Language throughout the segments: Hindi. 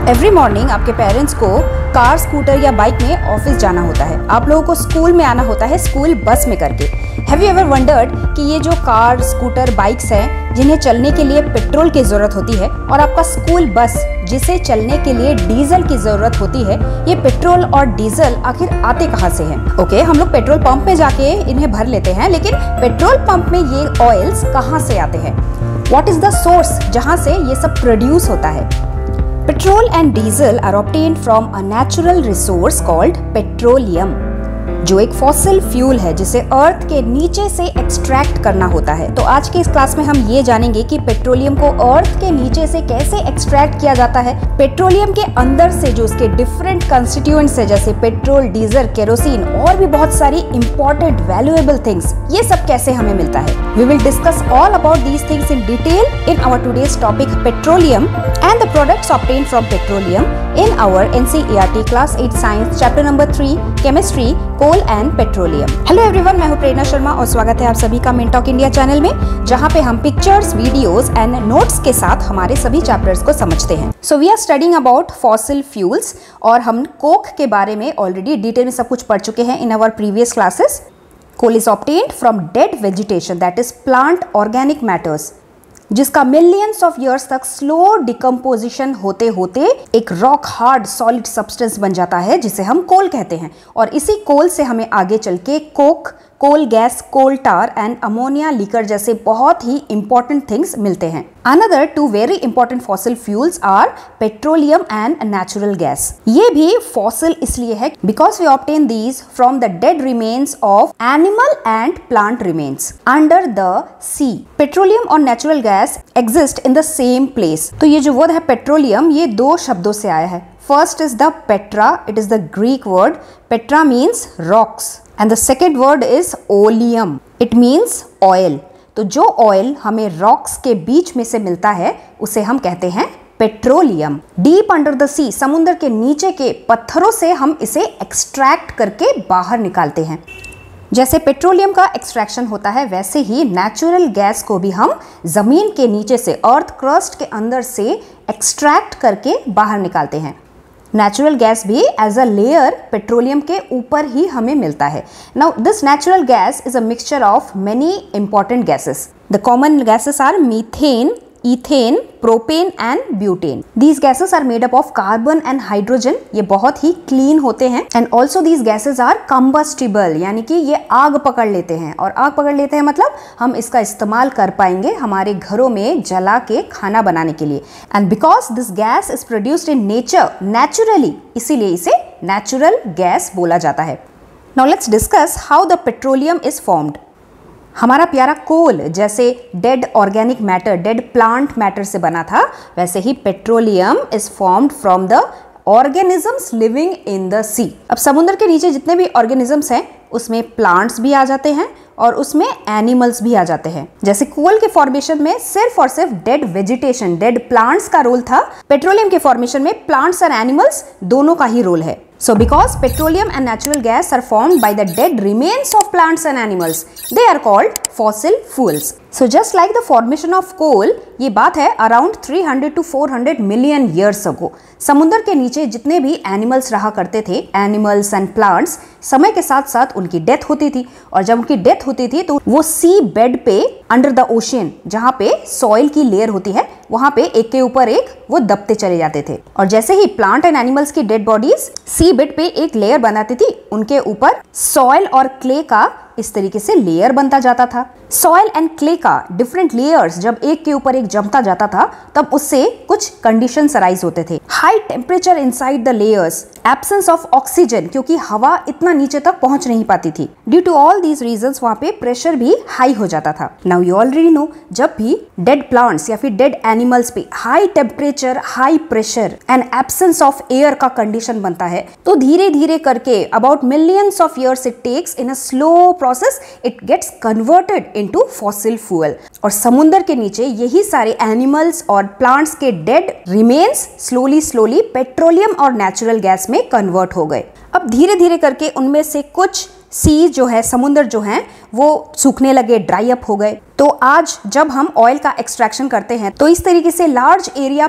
एवरी मॉर्निंग आपके पेरेंट्स को कार, स्कूटर या बाइक में ऑफिस जाना होता है। आप लोगों को स्कूल में आना होता है स्कूल बस में करके। हैव यू एवर वंडर्ड कि ये जो कार, स्कूटर, बाइक्स हैं जिन्हें चलने के लिए पेट्रोल की जरूरत होती है, और आपका स्कूल बस जिसे चलने के लिए डीजल की जरूरत होती है, ये पेट्रोल और डीजल आखिर आते कहाँ से हैं? ओके, हम लोग पेट्रोल पंप में जाके इन्हें भर लेते हैं, लेकिन पेट्रोल पंप में ये ऑयल्स कहाँ से आते हैं? व्हाट इज द सोर्स जहाँ से ये सब प्रोड्यूस होता है? Petrol and diesel are obtained from a natural resource called petroleum, जो एक फॉसिल फ्यूल है जिसे अर्थ के नीचे से एक्सट्रैक्ट करना होता है। तो आज के इस क्लास में हम ये जानेंगे कि पेट्रोलियम को अर्थ के नीचे से कैसे एक्सट्रैक्ट किया जाता है। पेट्रोलियम के अंदर से जो उसके डिफरेंट कंस्टिट्यूएंट्स है, जैसे पेट्रोल, डीजल, केरोसिन और भी बहुत सारी इंपॉर्टेंट वैल्यूएबल थिंग्स, ये सब कैसे हमें मिलता है। We will discuss all about these things in detail in our today's topic petroleum and the products obtained from petroleum in our NCERT Class 8 Science Chapter Number 3 Chemistry, Coal and Petroleum। Hello everyone, मैं हूँ प्रेरणा शर्मा और स्वागत है आप सभी का मिनटॉक इंडिया चैनल में, जहाँ पे हम पिक्चर्स, वीडियोस एंड नोट्स के साथ हमारे सभी चैप्टर्स को समझते हैं। So we are studying about fossil fuels और हम कोक के बारे में ऑलरेडी डिटेल में सब कुछ पढ़ चुके हैं in our previous classes. Coal is obtained from dead vegetation, that is plant organic matters, जिसका मिलियंस ऑफ ईयर्स तक स्लो डिकम्पोजिशन होते होते एक रॉक हार्ड सॉलिड सब्सटेंस बन जाता है, जिसे हम कोल कहते हैं। और इसी कोल से हमें आगे चल के coke, coal gas, coal tar and ammonia liquor जैसे बहुत ही इंपॉर्टेंट थिंग्स मिलते हैं। Another two very important fossil fuels are petroleum and natural gas। ये भी fossil इसलिए है because we obtain these from the dead remains of animal and plant remains under the sea। Petroleum और natural gas exist in the same place। तो ये जो word है petroleum, ये दो शब्दों से आया है। First is the petra, it is the Greek word। Petra means rocks and the second word is oleum, it means oil। तो जो ऑयल हमें रॉक्स के बीच में से मिलता है उसे हम कहते हैं petroleum. Deep under the sea, समुद्र के नीचे के पत्थरों से हम इसे एक्सट्रैक्ट करके बाहर निकालते हैं। जैसे पेट्रोलियम का एक्सट्रैक्शन होता है, वैसे ही नेचुरल गैस को भी हम जमीन के नीचे से, अर्थ क्रस्ट के अंदर से एक्सट्रैक्ट करके बाहर निकालते हैं। नेचुरल गैस भी एज अ लेयर पेट्रोलियम के ऊपर ही हमें मिलता है। Now this natural gas is a mixture of many important gases. The common gases are methane, ethane, propane and butane. These gases are made up of carbon and hydrogen. ये बहुत ही क्लीन होते हैं and also these gases are combustible, यानी कि ये आग पकड़ लेते हैं। और आग पकड़ लेते हैं मतलब हम इसका इस्तेमाल कर पाएंगे हमारे घरों में जला के खाना बनाने के लिए। And because this gas is produced in nature naturally, इसीलिए इसे नेचुरल गैस बोला जाता है। Now let's discuss how the petroleum is formed. हमारा प्यारा कोल जैसे dead organic matter, dead plant matter से बना था, वैसे ही petroleum is formed from the organisms living in the sea. अब समुद्र के नीचे जितने भी ऑर्गेनिजम्स हैं उसमें प्लांट्स भी आ जाते हैं और उसमें एनिमल्स भी आ जाते हैं। जैसे कोल के फॉर्मेशन में सिर्फ और सिर्फ डेड वेजिटेशन, डेड प्लांट्स का रोल था, पेट्रोलियम के फॉर्मेशन में प्लांट्स और एनिमल्स दोनों का ही रोल है। So because petroleum and natural gas are formed by the dead remains of plants and animals, they are called fossil fuels। So just like the formation of coal, ये बात है around 300 to 400 million years ago। समुद्र के नीचे जितने भी एनिमल्स रहा करते थे, एनिमल्स एंड प्लांट्स, समय के साथ साथ उनकी डेथ होती थी, और जब उनकी डेथ होती थी तो वो सी बेड पे अंडर द ओशियन, जहाँ पे सॉइल की लेयर होती है, वहां पे एक के ऊपर एक वो दबते चले जाते थे। और जैसे ही प्लांट एंड एनिमल्स की डेड बॉडीज सी बेड पे एक लेयर बनाती थी, उनके ऊपर सॉइल और क्ले का इस तरीके से लेयर बनता जाता था। सॉइल एंड क्ले का डिफरेंट लेयर्स जब एक के ऊपर एक जमता जाता था, तब उससे कुछ कंडीशंस अराइज होते थे। High temperature inside the layers, absence of oxygen, क्योंकि हवा इतना नीचे तक पहुंच नहीं पाती थी। Due to all these reasons वहां पे प्रेशर भी हाई हो जाता था। नाउ यू ऑलरेडी नो, जब भी डेड प्लांट्स या फिर डेड एनिमल्स पे high temperature, high pressure and absence of air का कंडीशन बनता है, तो धीरे धीरे करके about millions of years it takes, in a slow process it gets converted into fossil fuel. और समुद्र के नीचे यही सारे एनिमल्स और प्लांट्स के dead remains slowly slowly petroleum और नेचुरल गैस में कन्वर्ट हो गए। अब धीरे धीरे करके उनमें से कुछ सी जो है, समुद्र जो है, वो सूखने लगे, ड्राई अप हो गए। तो आज जब हम ऑयल का एक्सट्रैक्शन करते हैं तो इस तरीके से लार्ज एरिया पे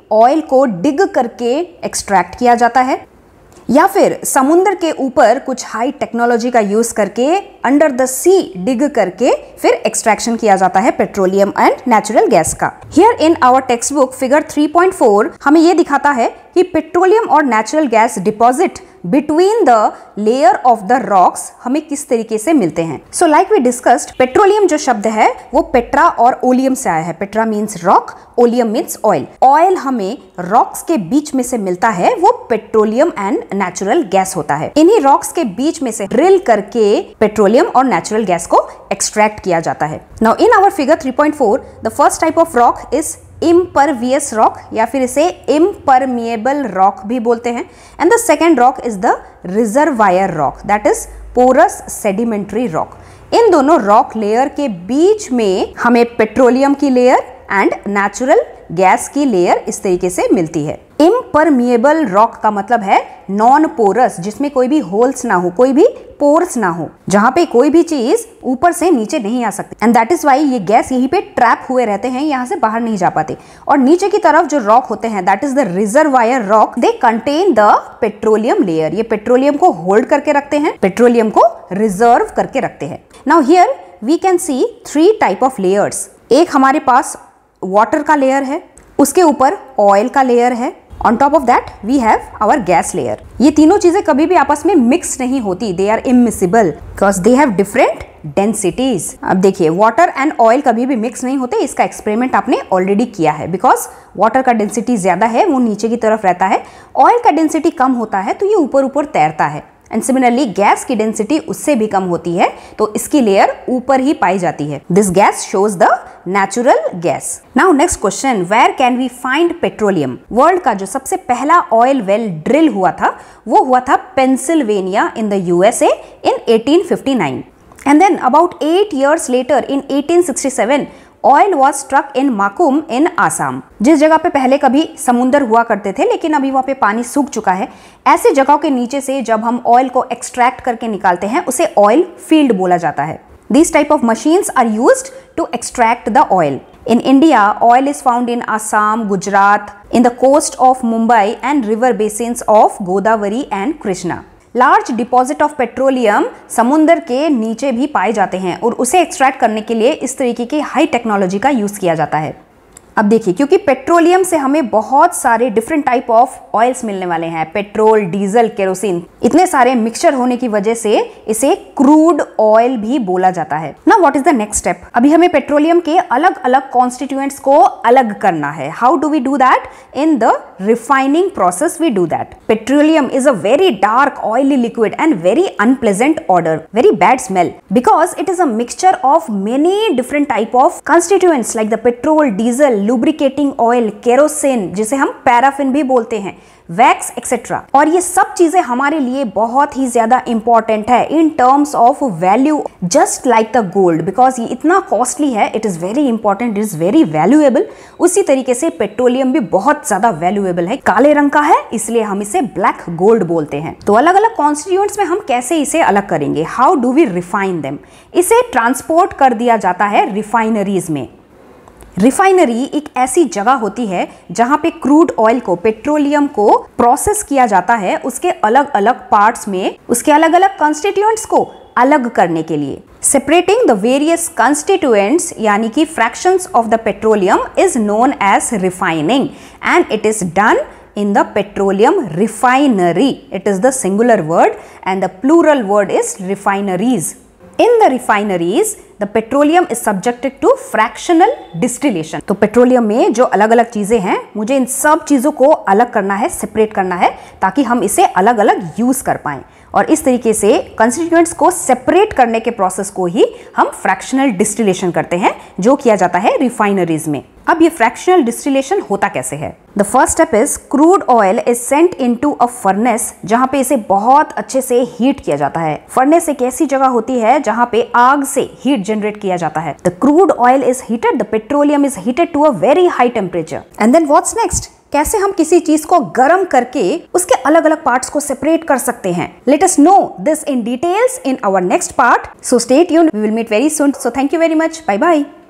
ऑयल को डिग करके एक्सट्रैक्ट किया जाता है, या फिर समुद्र के ऊपर कुछ हाई टेक्नोलॉजी का यूज करके अंडर द सी डिग करके फिर एक्सट्रैक्शन किया जाता है पेट्रोलियम एंड नेचुरल गैस का। Here in our text book figure 3.4 हमें यह दिखाता है कि पेट्रोलियम और natural gas deposit between the layer of the rocks हमें किस तरीके से मिलते हैं। So like we discussed, petroleum जो शब्द है वो पेट्रा और ओलियम से आया है। Petra means rock, oleum means oil. Oil हमें रॉक्स के बीच में से मिलता है, वो पेट्रोलियम एंड नेचुरल गैस होता है। इन्हीं रॉक्स के बीच में से ड्रिल करके पेट्रोलियम और नेचुरल गैस को एक्सट्रैक्ट किया जाता है। Now in our figure 3.4 the first type of rock is impervious rock, या फिर इसे इम्परमिएबल रॉक भी बोलते हैं। And the second rock is the reservoir rock, that is porous sedimentary rock. इन दोनों रॉक लेयर के बीच में हमें पेट्रोलियम की लेयर एंड नेचुरल गैस की लेयर इस तरीके से मिलती है। इम्परमिएबल रॉक का मतलब है नॉन पोरस, जिसमें कोई भी होल्स ना हो, कोई भी पोर्स ना हो, जहां पे कोई भी चीज ऊपर से नीचे नहीं आ सकती। एंड दैट इज वाई ये गैस यहीं पे ट्रैप हुए रहते हैं, यहाँ से बाहर नहीं जा पाते। और नीचे की तरफ जो रॉक होते हैं that is the reservoir rock, they contain the petroleum layer. ये पेट्रोलियम को होल्ड करके रखते हैं, पेट्रोलियम को रिजर्व करके रखते हैं। Now here we can see 3 type of layers. एक हमारे पास वाटर का लेयर है, उसके ऊपर ऑयल का लेयर है, on top of that we have our gas layer. ये तीनों चीजें कभी भी आपस में मिक्स नहीं होती, they are immiscible because they have different densities. अब देखिए, वाटर एंड ऑयल कभी भी मिक्स नहीं होते, इसका एक्सपेरिमेंट आपने ऑलरेडी किया है। बिकॉज वाटर का डेंसिटी ज्यादा है, वो नीचे की तरफ रहता है, ऑयल का डेंसिटी कम होता है तो ये ऊपर ऊपर तैरता है। एंड सिमिलरली गैस की डेंसिटी उससे भी कम होती है तो इसकी लेयर ऊपर ही पाई जाती है। This gas shows the natural gas. Now next question, where can we find petroleum? World का जो सबसे पहला ऑयल वेल ड्रिल हुआ था वो हुआ था Pennsylvania in the USA in 1859। And then about 8 years later in 1867 oil was struck in Makum in Assam. जिस जगह पे पहले कभी समुंदर हुआ करते थे लेकिन अभी वहाँ पे पानी सूख चुका है, ऐसे जगहों के नीचे से जब हम ऑयल को एक्सट्रैक्ट करके निकालते हैं उसे ऑयल फील्ड बोला जाता है। These type of machines are used to extract the oil. In India, oil is found in Assam, Gujarat, in the coast of Mumbai and river basins of Godavari and Krishna. Large deposit of petroleum समुद्र के नीचे भी पाए जाते हैं और उसे एक्सट्रैक्ट करने के लिए इस तरीके की हाई टेक्नोलॉजी का यूज किया जाता है। अब देखिए, क्योंकि पेट्रोलियम से हमें बहुत सारे डिफरेंट टाइप ऑफ ऑयल्स मिलने वाले हैं, पेट्रोल, डीजल, केरोसिन, इतने सारे मिक्सचर होने की वजह से इसे क्रूड ऑयल भी बोला जाता है। Now what is the next step? अभी हमें पेट्रोलियम के अलग अलग कॉन्स्टिट्यूएंट्स को अलग करना है। How do we do that? In the refining process we do that. Petroleum is a very dark oily liquid and very unpleasant odor, very bad smell, because it is a mixture of many different type of constituents like the petrol, diesel, lubricating oil, kerosene जिसे हम पैराफिन भी बोलते हैं, वैक्स एक्सेट्रा। और ये सब चीजें हमारे लिए बहुत ही ज्यादा इंपॉर्टेंट है in terms of value, just like the gold, because ये इतना कॉस्टली है, it is very important, it is very valuable. उसी तरीके से पेट्रोलियम भी बहुत ज्यादा वैल्यूएबल है, काले रंग का है इसलिए हम इसे ब्लैक गोल्ड बोलते हैं। तो अलग अलग कॉन्स्टिट्यूएंट्स में हम कैसे इसे अलग करेंगे? How do we refine them? इसे ट्रांसपोर्ट कर दिया जाता है रिफाइनरीज में। रिफाइनरी एक ऐसी जगह होती है जहां पे क्रूड ऑयल को, पेट्रोलियम को प्रोसेस किया जाता है उसके अलग अलग पार्ट्स में, उसके अलग अलग कंस्टिट्यूएंट्स को अलग करने के लिए। सेपरेटिंग द वेरियस कंस्टिट्यूएंट्स यानी कि fractions of the petroleum is known as refining and it is done in the petroleum refinery. It is the singular word and the plural word is refineries. In the refineries, the petroleum is subjected to fractional distillation. तो पेट्रोलियम में जो अलग अलग चीजें हैं, मुझे इन सब चीजों को अलग करना है, सेपरेट करना है, ताकि हम इसे अलग अलग यूज कर पाएं। और इस तरीके से कंस्टिट्यूएंट्स को सेपरेट करने के प्रोसेस को ही हम फ्रैक्शनल डिस्टिलेशन करते हैं, जो किया जाता है रिफाइनरीज में। अब ये फ्रैक्शनल डिस्टिलेशन होता कैसे है? The first step is crude oil is sent into a furnace, जहां पे इसे बहुत अच्छे से हीट किया जाता है। फर्नेस एक ऐसी जगह होती है जहां पे आग से हीट जनरेट किया जाता है। The crude oil is heated, the petroleum is heated to a very high temperature. And then what's next? कैसे हम किसी चीज को गर्म करके उसके अलग अलग पार्ट्स को सेपरेट कर सकते हैं? Let us know this in details in our next part, so stay tuned, we will meet very soon. So thank you very much, bye bye.